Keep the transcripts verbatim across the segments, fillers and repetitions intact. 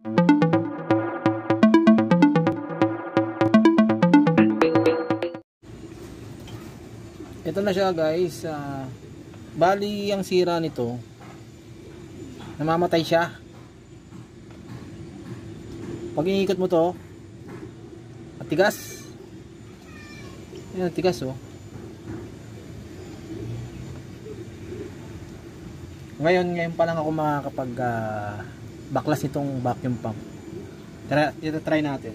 Ito na siya guys. Uh, bali ang sira nito, namamatay siya. Pag iniikot mo to, matigas. Yan, matigas oh. Ngayon, ngayon pa lang ako makakapag uh, baklas nitong vacuum pump. Tara, ito try natin.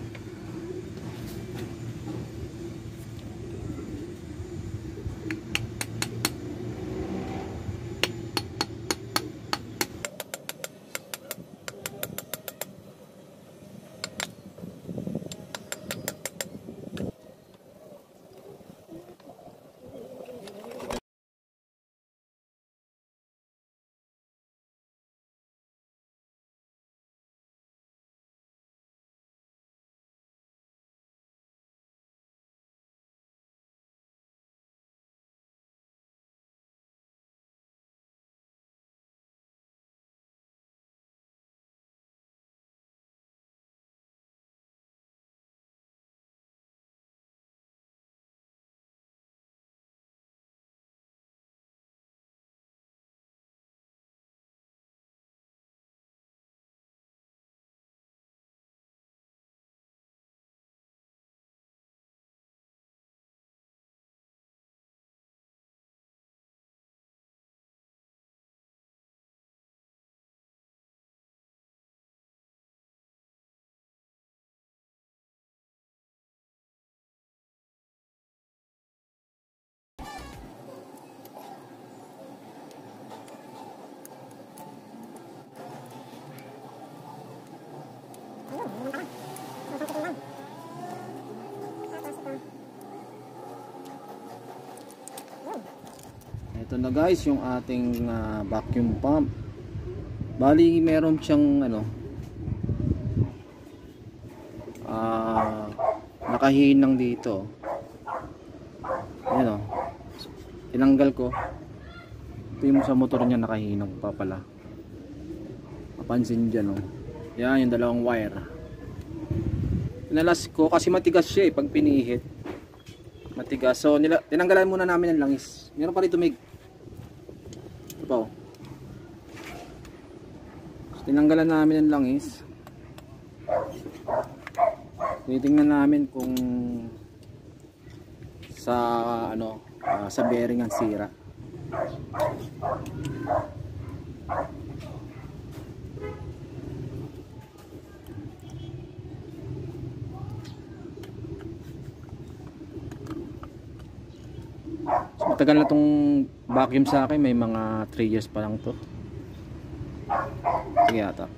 Ito na guys yung ating uh, vacuum pump. Bali meron siyang ano, uh, nakahinang dito. Ayan o, tinanggal ko. Ito yung sa motor niya, nakahinang pa pala. Mapansin dyan o. Yan yung dalawang wire. Pinalas ko kasi matigas siya eh pag pinihit. Matigas. So nila, tinanggalan muna namin ng langis. Meron pa rito may ito pa oh. So, tinanggalan namin ng langis. Titingnan namin kung sa ano uh, sa bearing ang sira. So, matagal na tong vacuum sa akin, may mga three years pa lang to. Sige ata.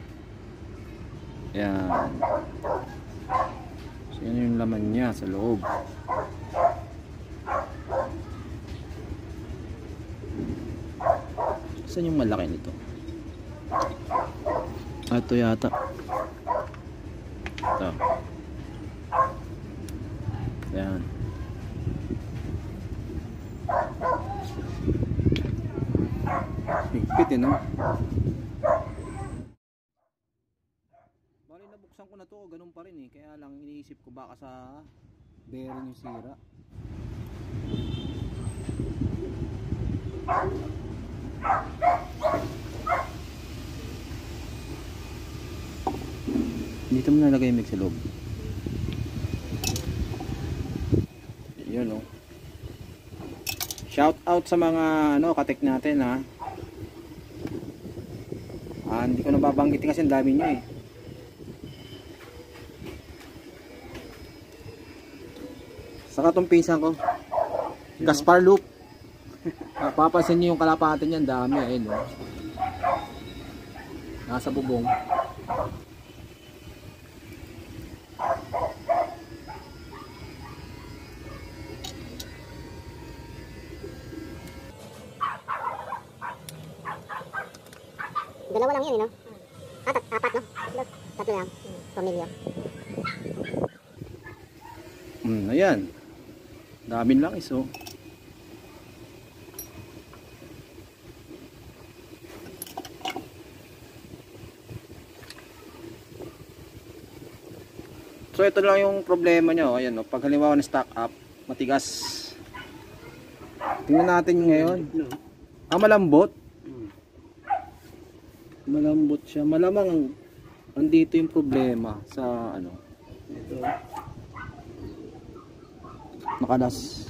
Yan. So, yan yung laman niya sa loob. Saan yung malaki nito? Ah, ito yata. Ito. Yan. Higpit eh, no? Bali nabuksan ko na to, ganun pa rin eh. Kaya lang iniisip ko baka sa bearing yung sira. Dito mo nalagay yung mix sa loob. Yun oh. Shout out sa mga ano katek natin ha. Ah, hindi ko nababanggitin kasi ang dami nyo eh. Saka itong pinsan ko, Gaspar Loop. Papapansin nyo yung kalapatan niyan, dami eh no. Nasa bubong. Dalawa lang yan eh, no? Ah, tat apat, no? Tatlo lang. Pamilya. Hmm, ayan. Daming lang iso. So ito lang yung problema niya, oh. Ayan, oh. Pag halimbawa na stock up, matigas. Tingnan natin ngayon. Ah, malambot. Malambot siya. Malamang andito yung problema sa ano. Ito. Nakalas.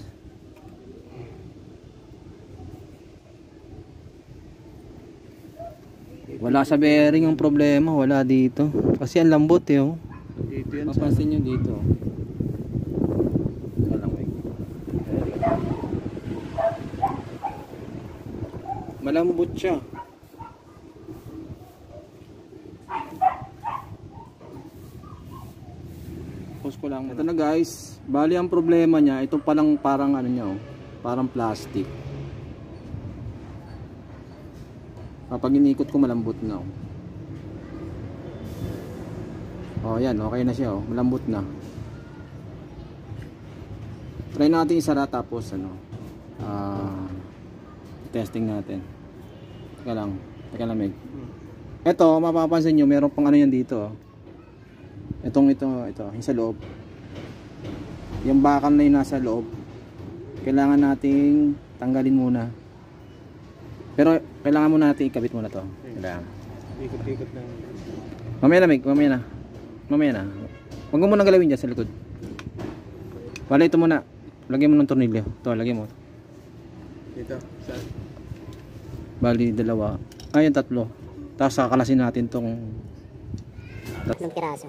Wala sa bearing ang problema, wala dito. Kasi ang lambot eh, oh. Dito yan. Mapansin nyo dito. Walang wig. Malambot siya. Pause ko lang. Ito na guys. Bali ang problema niya, ito palang parang ano niya, oh. Parang plastic. Kapag inikot ko malambot na, oh. Oh, yan, okay na siya, oh. Malambot na. Try natin isara tapos ano. Ah, uh, testing natin. Teka lang, teka lang, Meg. Ito, mapapansin niyo, meron pang ano yan dito, oh. Itong ito, ito, yung sa loob. Yung bakal na yung nasa loob. Kailangan nating tanggalin muna. Pero kailangan muna natin ikabit muna to. Kailangan. Ikot-ikot lang. Mamaya na, Meg. Mamaya na. Mamaya na. Huwag mo munang galawin dyan sa likod. Wala ito muna. Lagyan mo ng tornilyo. Ito, lagyan mo. Dito. Saan? Bali, dalawa. Ayun, tatlo. Tapos kakalasin natin tong tatlong piraso.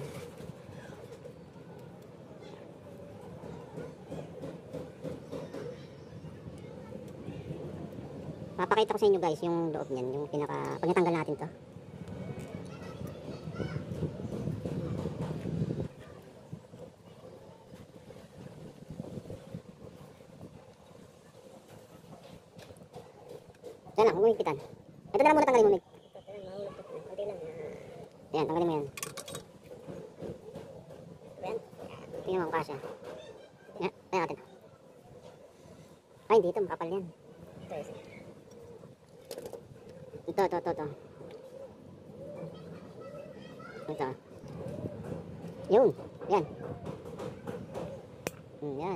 Papakita ko sa inyo guys yung loob niyan, yung pinaka pag natanggal natin to. Yan lang, huwag mo higpitan. Ito na lang muna tanggalin mo, Mig. Yan, tanggalin mo yan. Tingnan mo kung kasya. Yan, tayo natin. Ay, dito, makapal yan. Ito, ito, ito, ito. Ito. Yun, yan. Hmm, yan.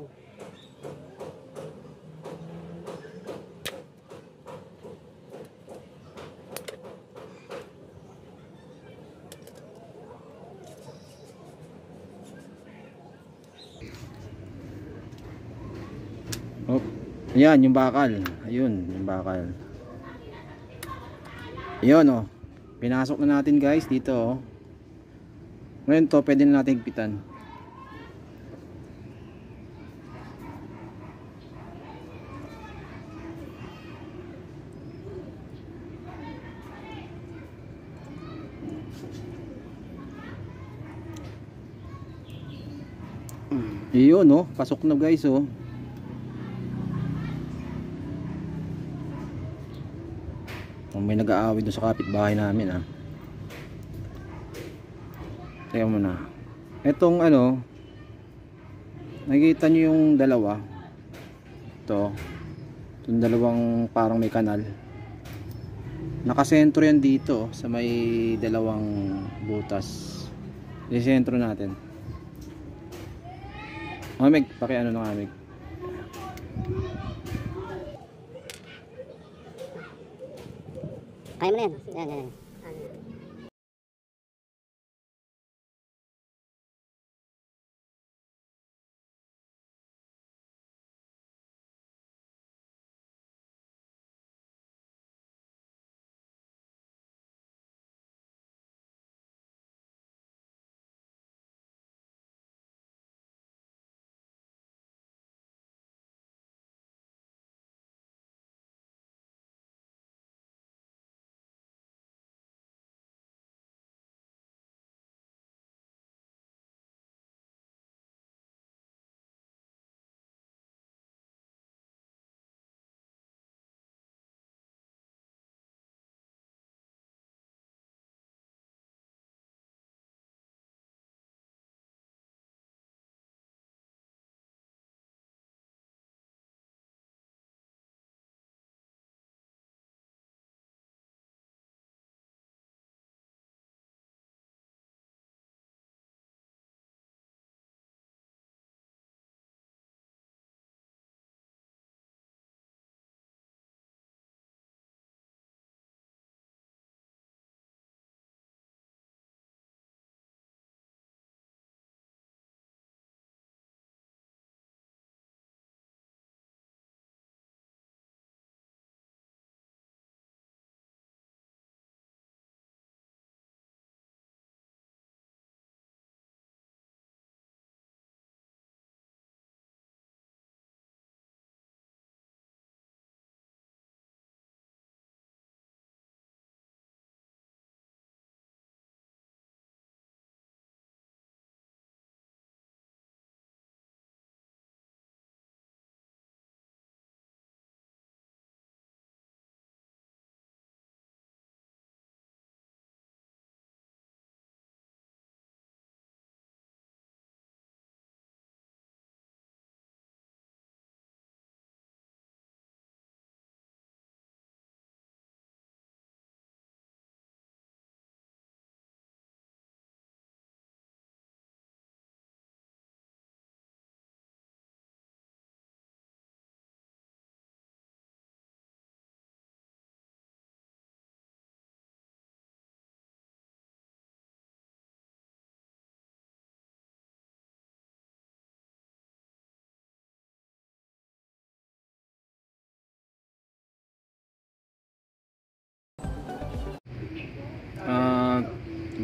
Oh, ayan yung bakal. Ayun, yung bakal. Ayun, oh. Pinasok na natin guys dito, oh. Ngayon to, pwede na natin higpitan. Ayun, oh. Pasok na guys, oh. May nag-aaway doon sa kapitbahay namin, ah. Teka muna. Etong ano, nakikita nyo yung dalawa. Ito. Itong dalawang parang may kanal. Nakasentro yan dito, sa may dalawang butas. Isentro natin. Amig, paki-ano ng amig. Kaya mo na yan. Yan, yan, yan.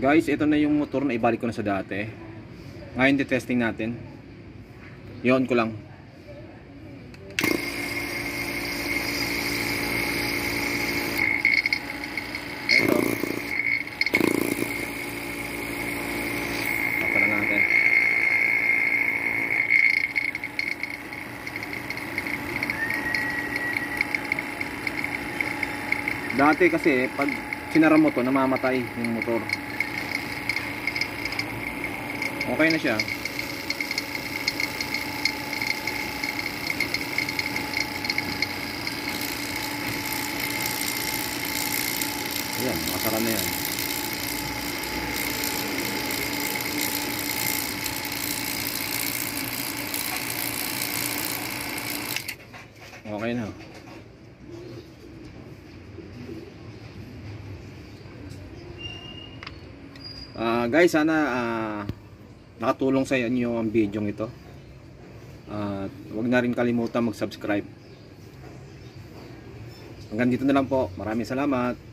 Guys, ito na yung motor na ibalik ko na sa dati. Ngayon testing natin. Yon ko lang. Ito. Para natin. Dati kasi pag sinara mo to, namamatay yung motor. Okay na siya. Ayan, makasara na yan. Okay na. Uh, guys, sana uh, nakatulong sa inyo ang video ito. Uh, huwag na rin kalimutan mag-subscribe. Hanggang dito na lang po. Maraming salamat.